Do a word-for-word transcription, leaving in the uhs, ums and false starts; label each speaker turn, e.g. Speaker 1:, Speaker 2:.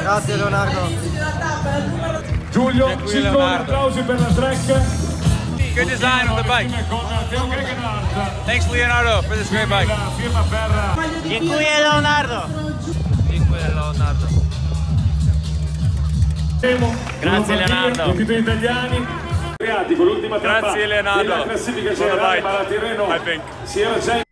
Speaker 1: Grazie Leonardo.
Speaker 2: Giulio, cinque applausi per la Trek.
Speaker 3: Good design of the bike. Thanks Leonardo for this great bike.
Speaker 1: Dziękuję Leonardo.
Speaker 3: Dziękuję Leonardo.
Speaker 2: Grazie Leonardo. I titoli italiani. Con l'ultima tappa della classifica generale, Tirreno si era già